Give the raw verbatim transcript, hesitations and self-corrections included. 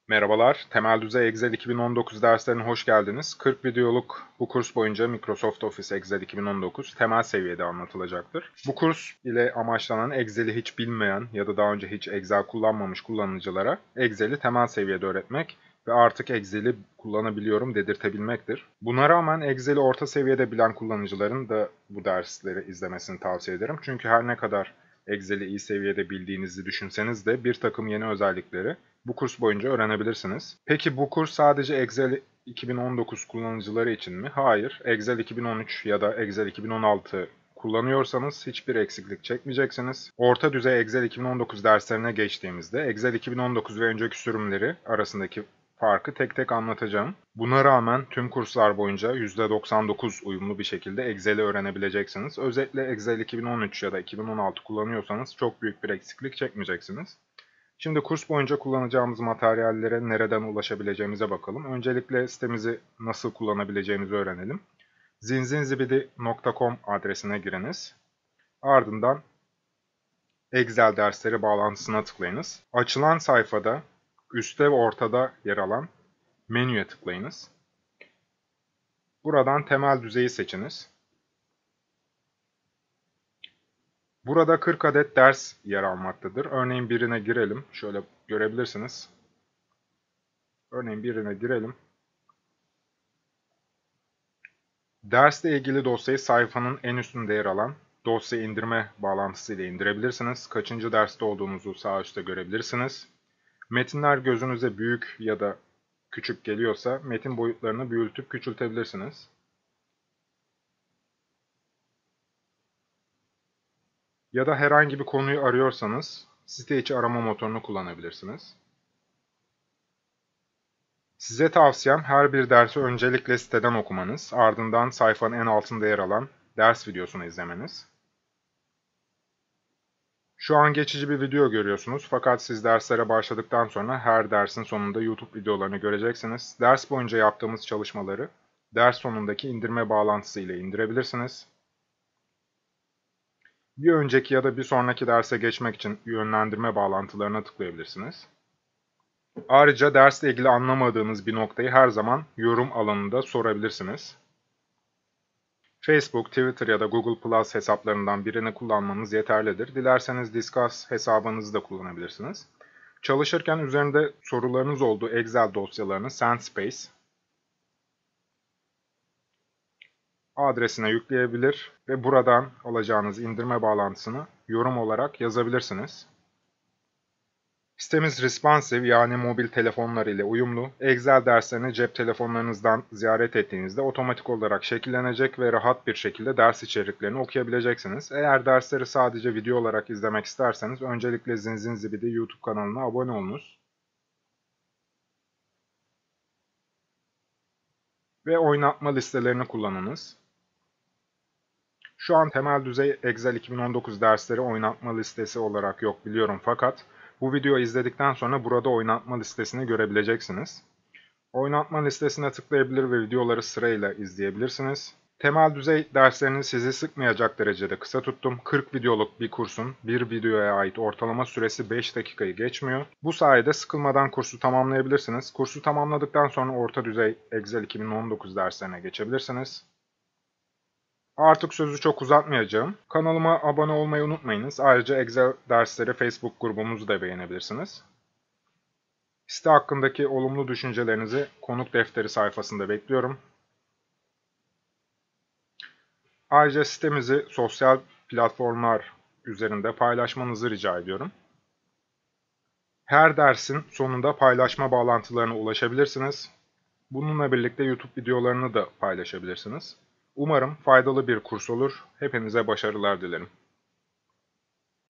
Merhabalar, Temel Düzey Excel iki bin on dokuz derslerine hoş geldiniz. kırk videoluk bu kurs boyunca Microsoft Office Excel iki bin on dokuz temel seviyede anlatılacaktır. Bu kurs ile amaçlanan Excel'i hiç bilmeyen ya da daha önce hiç Excel kullanmamış kullanıcılara Excel'i temel seviyede öğretmek ve artık Excel'i kullanabiliyorum dedirtebilmektir. Buna rağmen Excel'i orta seviyede bilen kullanıcıların da bu dersleri izlemesini tavsiye ederim. Çünkü her ne kadar Excel'i iyi seviyede bildiğinizi düşünseniz de bir takım yeni özellikleri bu kurs boyunca öğrenebilirsiniz. Peki bu kurs sadece Excel iki bin on dokuz kullanıcıları için mi? Hayır. Excel iki bin on üç ya da Excel iki bin on altı kullanıyorsanız hiçbir eksiklik çekmeyeceksiniz. Orta düzey Excel iki bin on dokuz derslerine geçtiğimizde Excel iki bin on dokuz ve önceki sürümleri arasındaki farkı tek tek anlatacağım. Buna rağmen tüm kurslar boyunca yüzde doksan dokuz uyumlu bir şekilde Excel'i öğrenebileceksiniz. Özetle Excel iki bin on üç ya da iki bin on altı kullanıyorsanız çok büyük bir eksiklik çekmeyeceksiniz. Şimdi kurs boyunca kullanacağımız materyallere nereden ulaşabileceğimize bakalım. Öncelikle sitemizi nasıl kullanabileceğimizi öğrenelim. zinzinzibidi nokta com adresine giriniz. Ardından Excel dersleri bağlantısına tıklayınız. Açılan sayfada üstte ve ortada yer alan menüye tıklayınız. Buradan temel düzeyi seçiniz. Burada kırk adet ders yer almaktadır. Örneğin birine girelim. Şöyle görebilirsiniz. Örneğin birine girelim. Dersle ilgili dosyayı sayfanın en üstünde yer alan dosya indirme bağlantısı ile indirebilirsiniz. Kaçıncı derste olduğunuzu sağ üstte görebilirsiniz. Metinler gözünüze büyük ya da küçük geliyorsa metin boyutlarını büyütüp küçültebilirsiniz. Ya da herhangi bir konuyu arıyorsanız site içi arama motorunu kullanabilirsiniz. Size tavsiyem her bir dersi öncelikle siteden okumanız, ardından sayfanın en altında yer alan ders videosunu izlemeniz. Şu an geçici bir video görüyorsunuz fakat siz derslere başladıktan sonra her dersin sonunda YouTube videolarını göreceksiniz. Ders boyunca yaptığımız çalışmaları ders sonundaki indirme bağlantısı ile indirebilirsiniz. Bir önceki ya da bir sonraki derse geçmek için yönlendirme bağlantılarına tıklayabilirsiniz. Ayrıca dersle ilgili anlamadığınız bir noktayı her zaman yorum alanında sorabilirsiniz. Facebook, Twitter ya da Google Plus hesaplarından birini kullanmanız yeterlidir. Dilerseniz Disqus hesabınızı da kullanabilirsiniz. Çalışırken üzerinde sorularınız olduğu Excel dosyalarını SendSpace adresine yükleyebilir ve buradan alacağınız indirme bağlantısını yorum olarak yazabilirsiniz. Sitemiz responsive yani mobil telefonlar ile uyumlu. Excel derslerini cep telefonlarınızdan ziyaret ettiğinizde otomatik olarak şekillenecek ve rahat bir şekilde ders içeriklerini okuyabileceksiniz. Eğer dersleri sadece video olarak izlemek isterseniz öncelikle Zinzinzibidi YouTube kanalına abone olunuz. Ve oynatma listelerini kullanınız. Şu an temel düzey Excel iki bin on dokuz dersleri oynatma listesi olarak yok biliyorum fakat bu videoyu izledikten sonra burada oynatma listesini görebileceksiniz. Oynatma listesine tıklayabilir ve videoları sırayla izleyebilirsiniz. Temel düzey derslerini sizi sıkmayacak derecede kısa tuttum. kırk videoluk bir kursun bir videoya ait ortalama süresi beş dakikayı geçmiyor. Bu sayede sıkılmadan kursu tamamlayabilirsiniz. Kursu tamamladıktan sonra orta düzey Excel iki bin on dokuz derslerine geçebilirsiniz. Artık sözü çok uzatmayacağım. Kanalıma abone olmayı unutmayınız. Ayrıca Excel dersleri Facebook grubumuzu da beğenebilirsiniz. Site hakkındaki olumlu düşüncelerinizi konuk defteri sayfasında bekliyorum. Ayrıca sitemizi sosyal platformlar üzerinde paylaşmanızı rica ediyorum. Her dersin sonunda paylaşma bağlantılarına ulaşabilirsiniz. Bununla birlikte YouTube videolarını da paylaşabilirsiniz. Umarım faydalı bir kurs olur. Hepinize başarılar dilerim.